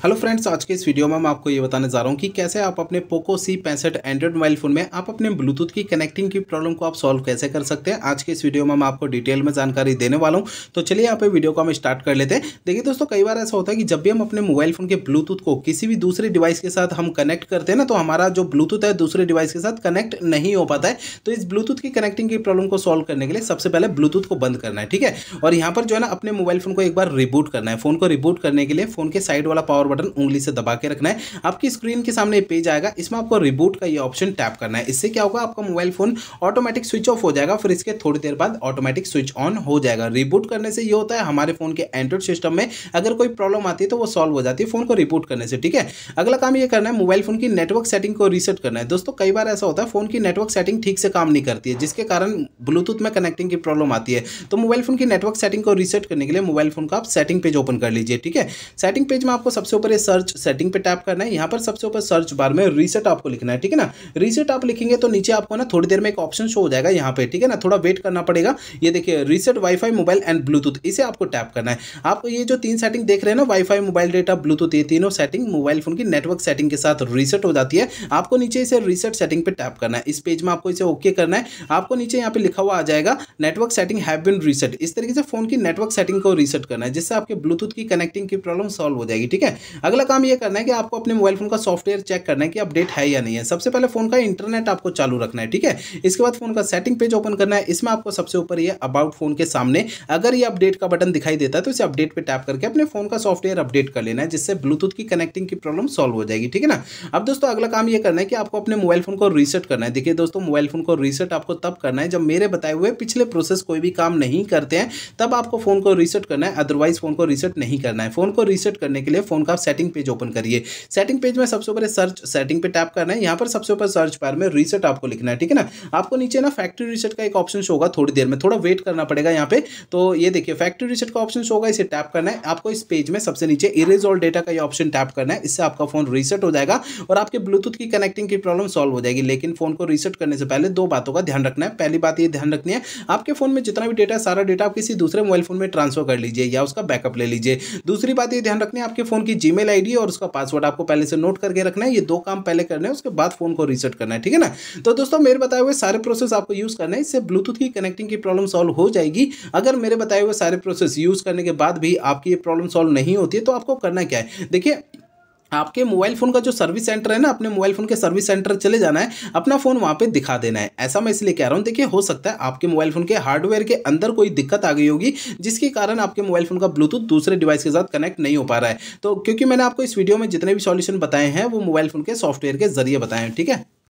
Hello friends, आज के इस वीडियो में मैं आपको ये बताने जा रहा हूँ कि कैसे आप अपने Poco C65 Android mobile phone में आप अपने ब्लूटूथ की कनेक्टिंग की प्रॉब्लम को आप सॉल्व कैसे कर सकते हैं। आज के इस वीडियो में मैं आपको डिटेल में जानकारी देने वाला हूँ। तो चलिए यहाँ पे वीडियो को हम स्टार्ट कर लेते हैं। देखिए दोस्तों, कई बार ऐसा होता है कि जब भी हम अपने मोबाइल फ़ोन के ब्लूटूथ को किसी भी दूसरे डिवाइस के साथ हम कनेक्ट करते हैं ना, तो हमारा जो ब्लूटूथ है दूसरे डिवाइस के साथ कनेक्ट नहीं हो पाता है। तो इस ब्लूटूथ की कनेक्टिंग की प्रॉब्लम को सॉल्व करने के लिए सबसे पहले ब्लूटूथ को बंद करना है, ठीक है। और यहाँ पर जो है ना, अपने मोबाइल फ़ोन को एक बार रिबूट करना है। फ़ोन को रिबूट करने के लिए फ़ोन के साइड वाला पावर बटन उंगली से दबा के रखना है। आपकी स्क्रीन के सामने पेज आएगा, इसमें आपको रिबूट का ये ऑप्शन टैप करना है। इससे क्या होगा, आपका mobile phone automatic switch off हो जाएगा, फिर इसके थोड़ी देर बाद ऑटोमेटिक स्विच ऑन हो जाएगा। रिबूट करने से ये होता है, हमारे फोन के एंड्रॉइड सिस्टम में अगर कोई प्रॉब्लम आती है तो वो सॉल्व हो जाती है फोन को रिबूट करने से, ठीक है। अगला काम ये करना है, मोबाइल फोन की नेटवर्क सेटिंग को रीसेट करना है। दोस्तों, कई बार ऐसा होता है फोन की नेटवर्क सेटिंग ठीक से काम नहीं करती है, जिसके कारण ब्लूटूथ में कनेक्टिंग की प्रॉब्लम आती है। तो मोबाइल फोन की नेटवर्क सेटिंग को रीसेट करने के लिए मोबाइल फोन का आप सेटिंग पेज ओपन कर लीजिए, ठीक है। सेटिंग पेज में आपको सबसे ऊपर ये सर्च सेटिंग पे टैप करना है। यहाँ पर सबसे ऊपर सर्च बार में रीसेट आपको लिखना है, ठीक है ना। रीसेट आप लिखेंगे तो नीचे आपको ना थोड़ी देर में एक ऑप्शन शो हो जाएगा यहाँ पे, ठीक है ना। थोड़ा वेट करना पड़ेगा। ये देखिए, reset wifi mobile and bluetooth, इसे आपको टैप करना है। आपको ये जो तीन सेटिंग देख रहे हैं ना, वाईफाई, मोबाइल डेटा, ब्लूटूथ, ये तीनों सेटिंग मोबाइल फोन की नेटवर्क सेटिंग के साथ रीसेट हो जाती है। आपको नीचे इसे रीसेट सेटिंग पे टैप करना है। इस पेज में आपको इसे ओके करना है। आपको नीचे यहाँ पे लिखा हुआ आ जाएगा, network setting have been reset. इस तरीके से फोन की नेटवर्क सेटिंग को रीसेट करना है, जिससे आपके ब्लूटूथ की कनेक्टिंग की प्रॉब्लम सॉल्व हो जाएगी, ठीक है। अगला काम ये करना है कि आपको अपने मोबाइल फोन का सॉफ्टवेयर चेक करना है कि अपडेट है या नहीं है। सबसे पहले फोन का इंटरनेट आपको चालू रखना है, ठीक है। इसके बाद फोन का सेटिंग पेज ओपन करना है। इसमें आपको सबसे ऊपर ये अबाउट फोन के सामने अगर ये अपडेट का बटन दिखाई देता है तो इसे अपडेट पे टैप करके अपने फोन का सॉफ्टवेयर अपडेट कर लेना है, जिससे ब्लूटूथ की कनेक्टिंग की प्रॉब्लम सॉल्व हो जाएगी, ठीक है ना। अब दोस्तों, अगला काम ये करना है कि आपको अपने मोबाइल फोन को रीसेट करना है। देखिए दोस्तों, मोबाइल फोन को रीसेट आपको तब करना है जब मेरे बताए हुए पिछले प्रोसेस कोई भी काम नहीं करते हैं, तब आपको फोन को रीसेट करना है। अदरवाइज फोन को रीसेट नहीं करना है। फोन को रीसेट करने के लिए फोन का सेटिंग पेज ओपन करिए। सेटिंग पेज में सबसे ऊपर सर्च सेटिंग पे टैप करना है। यहाँ पर सबसे ऊपर सर्च बार में रीसेट आपको लिखना है, ठीक है ना। आपको नीचे ना फैक्ट्री रीसेट का एक ऑप्शन शो होगा, थोड़ी देर में, थोड़ा वेट करना पड़ेगा यहाँ पे। तो ये देखिए, फैक्ट्री रीसेट का ऑप्शन शो होगा, इसे टैप करना है। आपको इस पेज में सबसे नीचे इरेज ऑल डेटा का ये ऑप्शन टैप करना है। इससे आपका फोन रीसेट हो जाएगा और आपके ब्लूटूथ की कनेक्टिंग की प्रॉब्लम सॉल्व हो जाएगी। लेकिन फोन को रीसेट करने से पहले दो बातों का ध्यान रखना है। पहली बात ये ध्यान रखनी है, आपके फोन में जितना भी डेटा, सारा डेटा आप किसी दूसरे मोबाइल फोन में ट्रांसफर कर लीजिए या उसका बैकअप ले लीजिए। दूसरी बात ये ध्यान रखनी है, आपके फोन की जीमेल आईडी और उसका पासवर्ड आपको पहले से नोट करके रखना है। ये दो काम पहले करने हैं, उसके बाद फोन को रीसेट करना है, ठीक है ना। तो दोस्तों, मेरे बताए हुए सारे प्रोसेस आपको यूज करना है, इससे ब्लूटूथ की कनेक्टिंग की प्रॉब्लम सॉल्व हो जाएगी। अगर मेरे बताए हुए सारे प्रोसेस यूज करने के बाद भी आपकी ये प्रॉब्लम सॉल्व नहीं होती है, तो आपको करना क्या है, देखिए, आपके मोबाइल फोन का जो सर्विस सेंटर है ना, अपने मोबाइल फोन के सर्विस सेंटर चले जाना है, अपना फोन वहां पे दिखा देना है। ऐसा मैं इसलिए कह रहा हूं, देखिए, हो सकता है आपके मोबाइल फोन के हार्डवेयर के अंदर कोई दिक्कत आ गई होगी, जिसके कारण आपके मोबाइल फोन का ब्लूटूथ दूसरे डिवाइस के साथ कनेक्ट नहीं हो पा रहा है। तो क्योंकि मैंने आपको इस वीडियो में जितने भी सॉल्यूशन बताए हैं वो मोबाइल फोन के सॉफ्टवेयर के जरिए बताए हैं, ठीक है।